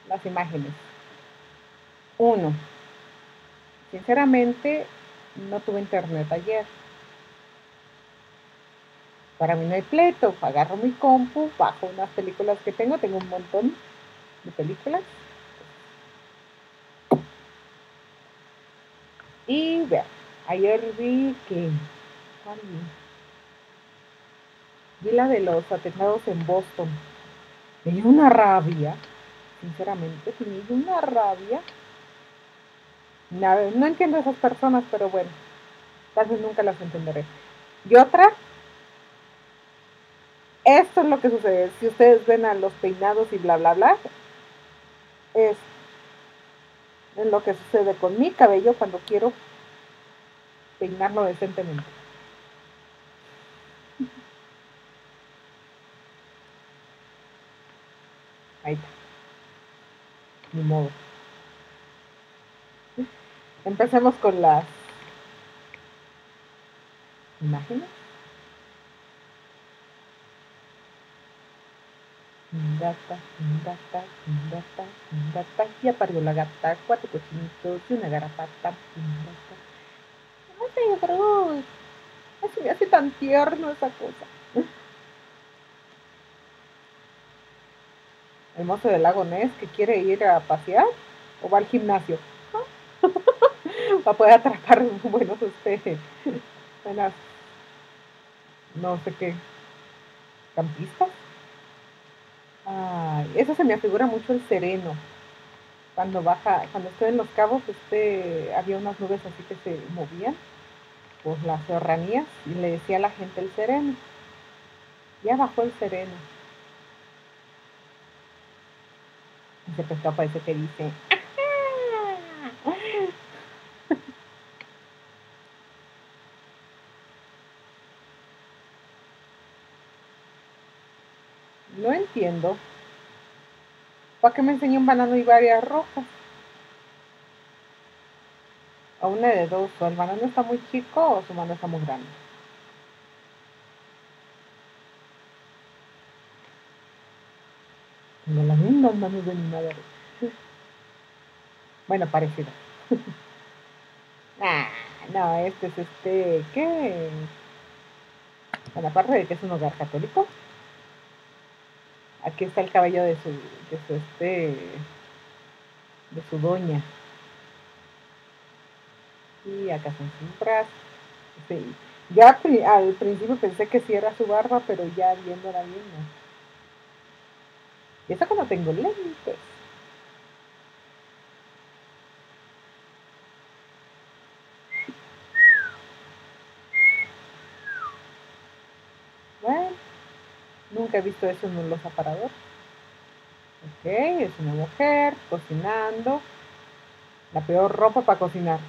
las imágenes. Uno, sinceramente, no tuve internet ayer. Para mí no hay pleito. Agarro mi compu, bajo unas películas que tengo un montón de películas. Y vea, ayer vi que. ¿Cuál vi? Vi la de los atentados en Boston. Me dio una rabia, sinceramente, me dio una rabia. No entiendo a esas personas, pero bueno, tal vez nunca las entenderé. Y otra, esto es lo que sucede. Si ustedes ven a los peinados y bla, bla, bla, es lo que sucede con mi cabello cuando quiero peinarlo decentemente. Ahí está, ni modo. Empecemos con las imágenes. Gata, gata, gata, gata, ya parió la gata, 4 cochinitos y una garrapata. Gata. Ay, Bruce, se me hace tan tierno esa cosa. El mozo del lago Ness que quiere ir a pasear o va al gimnasio. Va a poder atrapar buenos buenas, no sé qué, campistas. Ay, eso se me afigura mucho el sereno. Cuando estoy en Los Cabos, había unas nubes así que se movían por las serranías y le decía a la gente el sereno. Ya bajó el sereno. Y se pescado parece que dice. No entiendo. ¿Para qué me enseñó un banano y varias rojas? A una de dos, o el banano está muy chico o su mano está muy grande. Tengo las mismas manos de mi madre. Bueno, parecido. Ah, no, ¿qué? Bueno, aparte de que es un hogar católico, aquí está el cabello de su doña. Y acá son sus brazos. Sí. Ya al principio pensé que sí era su barba, pero ya viéndola bien, no. Y eso que no tengo lentes. Bueno, nunca he visto eso en un los aparador. Ok, es una mujer cocinando. La peor ropa para cocinar.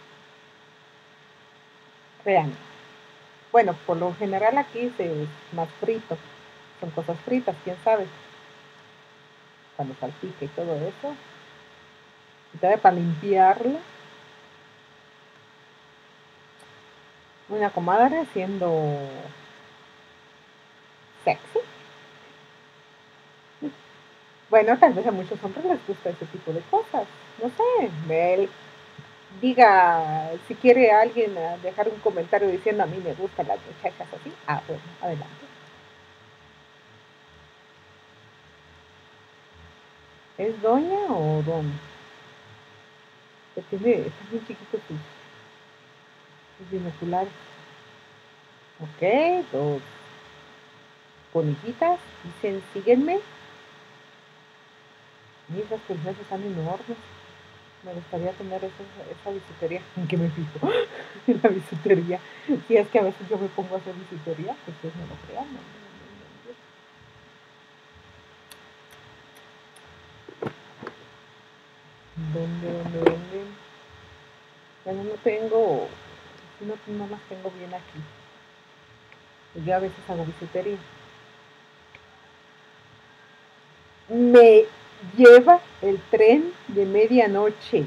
Vean. Bueno, por lo general aquí es más frito. Son cosas fritas, quién sabe. Cuando salpica y todo eso. Y todavía para limpiarlo. Una comadre siendo sexy. Bueno, tal vez a muchos hombres les gusta ese tipo de cosas. No sé, él diga, si quiere alguien dejar un comentario diciendo a mí me gustan las muchachas así. Ah, bueno, adelante. ¿Es doña o don? Están muy chiquitos sus binoculares. Ok, dos bonitas. Dicen, síguenme. Y esas princesas están enormes. Me gustaría tener esa bisutería. ¿En qué me fijo? En la bisutería. Si es que a veces yo me pongo a hacer bisutería, pues ustedes no lo crean. No, no, no, no. ¿Dónde? Bueno, no las tengo bien aquí. Yo a veces hago bisutería. Me lleva el tren de medianoche.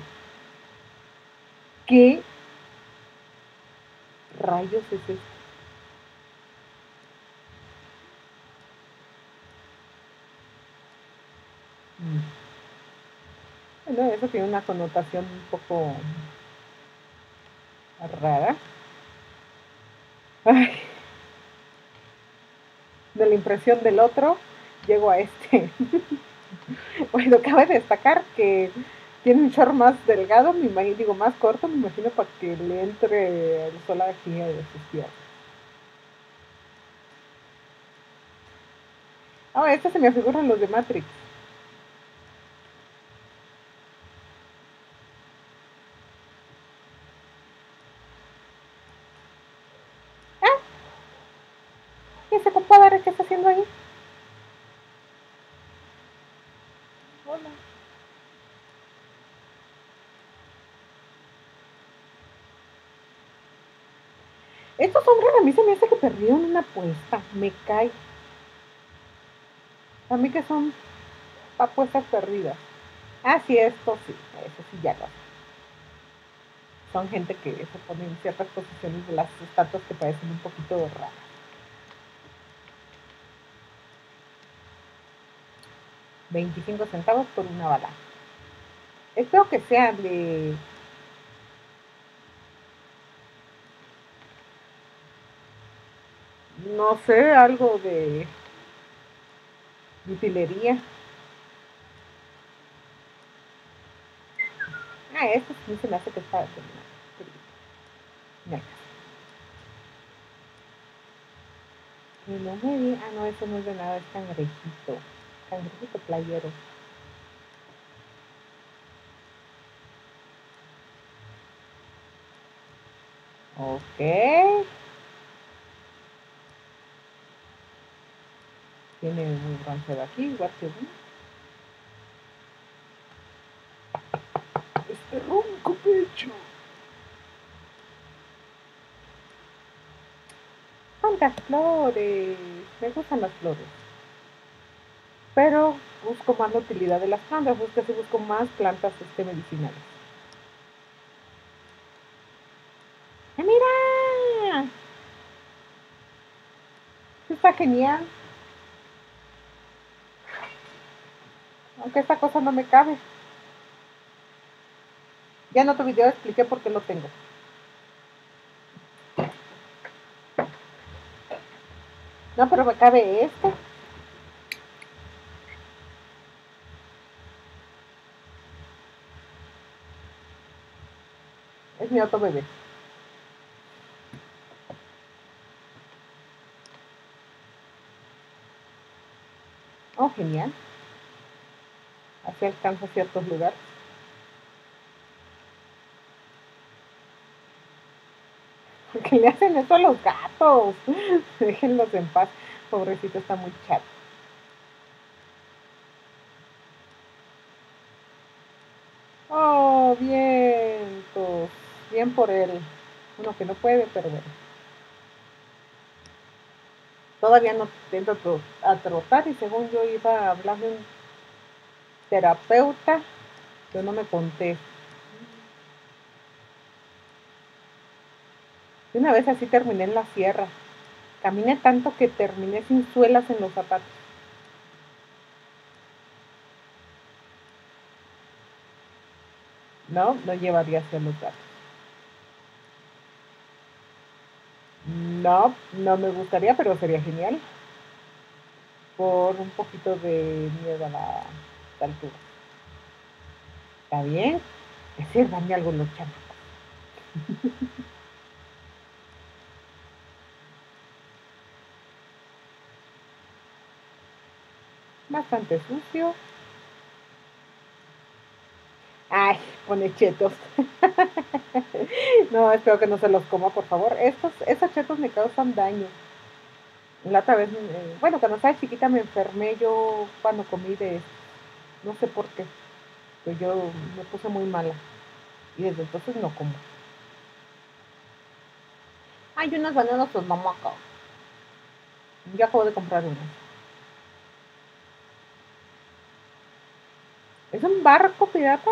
¿Qué rayos es esto? Bueno, eso tiene una connotación un poco rara. Ay, de la impresión del otro, llego a este. Bueno, cabe destacar que tiene un short más delgado, me imagino, digo, más corto, me imagino, para que le entre el sol aquí de sus piernas. Ah, se me figuran los de Matrix. Ah, ¿y ese compadre qué está haciendo ahí? Hola. Estos hombres a mí se me hace que perdieron una apuesta. Me cae. A mí que son apuestas perdidas. Ah, sí, esto sí. Eso sí ya lo sé. Son gente que se pone en ciertas posiciones de las estatuas que parecen un poquito raras. 25 centavos por una bala. Espero que sea de... No sé, algo de utilería. Ah, esto sí se me hace que está... No. Y no me di... Ah, no, eso no es de nada, es cangrejito. Cangrejito playero. Ok. Tiene un bronceado aquí, igual que uno. Este ronco pecho. ¿Cuántas flores? Me gustan las flores. Pero busco más la utilidad de las plantas. Busco, sí busco más plantas medicinales. ¡Ah, mira! Está genial. Aunque esta cosa no me cabe. Ya en otro video expliqué por qué lo tengo. No, pero me cabe este. Es mi otro bebé. Oh, genial. Así alcanza ciertos lugares. ¿Qué le hacen eso a los gatos? Déjenlos en paz. Pobrecito, está muy chato. Oh, vientos. Bien por él. Uno que no puede, pero bueno. Todavía no intento a trotar y según yo iba a hablar de un terapeuta, yo no me conté. Y una vez así terminé en la sierra. Caminé tanto que terminé sin suelas en los zapatos. No, no llevaría hacia los gatos. No, no me gustaría, pero sería genial. Por un poquito de miedo a la altura. ¿Está bien? Que sirvan de algo los chamacos. Bastante sucio. Ay, pone chetos. No, espero que no se los coma, por favor. Esos chetos me causan daño. La otra vez, bueno, cuando estaba chiquita me enfermé yo cuando comí de eso. No sé por qué. Pero yo me puse muy mala. Y desde entonces no como. Hay unas bananas con mamaca. Yo acabo de comprar unas. ¿Es un barco pirata?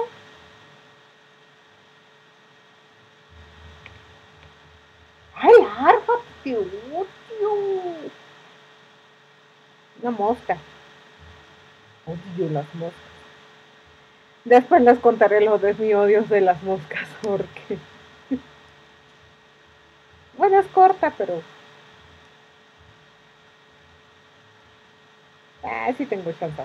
¡Ay, árfate, tío! Una mosca. Odio las moscas. Después les contaré lo de mi odio de las moscas, porque, bueno, es corta, pero sí tengo chance.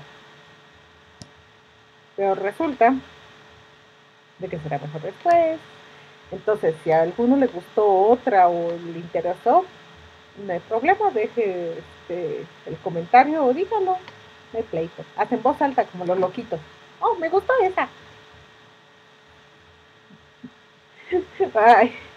Pero resulta de que será mejor después. Entonces, si a alguno le gustó otra o le interesó, no hay problema, deje el comentario o dígalo. No hay pleito. Hacen voz alta como los loquitos. Oh, me gustó esa. Ay.